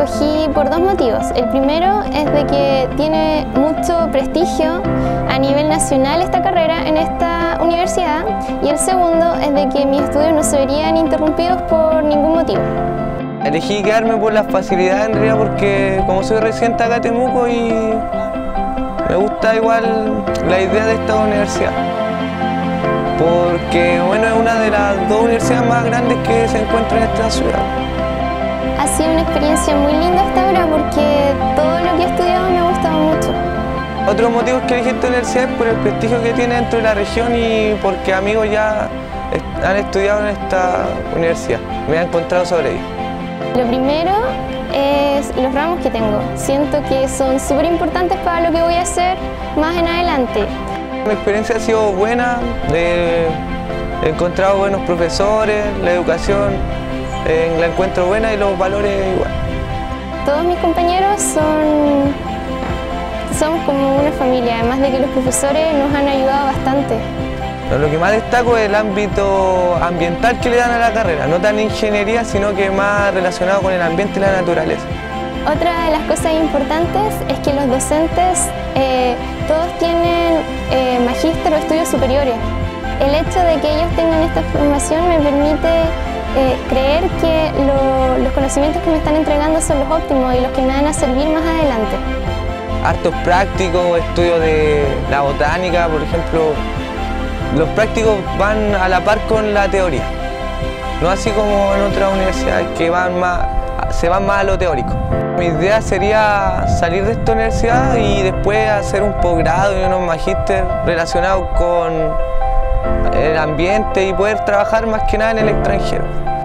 escogí por dos motivos. El primero es de que tiene mucho prestigio a nivel nacional esta carrera en esta universidad, y el segundo es de que mis estudios no se verían interrumpidos por ningún motivo. Elegí quedarme por las facilidades en realidad porque como soy residente acá en Temuco y me gusta igual la idea de esta universidad. Porque bueno, es una de las dos universidades más grandes que se encuentran en esta ciudad. Ha sido una experiencia muy linda hasta ahora porque todo lo que he estudiado me ha gustado mucho. Otros motivos que elegí esta universidad es por el prestigio que tiene dentro de la región y porque amigos ya han estudiado en esta universidad. Me han encontrado sobre ello. Lo primero es los ramos que tengo. Siento que son súper importantes para lo que voy a hacer más en adelante. Mi experiencia ha sido buena, he encontrado buenos profesores, la educación la encuentro buena y los valores igual. Todos mis compañeros somos como una familia, además de que los profesores nos han ayudado bastante. Lo que más destaco es el ámbito ambiental que le dan a la carrera, no tan ingeniería, sino que más relacionado con el ambiente y la naturaleza. Otra de las cosas importantes es que los docentes todos tienen magíster o estudios superiores. El hecho de que ellos tengan esta formación me permite creer que los conocimientos que me están entregando son los óptimos y los que me van a servir más adelante. Hartos prácticos, estudios de la botánica, por ejemplo. Los prácticos van a la par con la teoría, no así como en otras universidades que se van más a lo teórico. Mi idea sería salir de esta universidad y después hacer un posgrado y unos magíster relacionados con el ambiente y poder trabajar más que nada en el extranjero.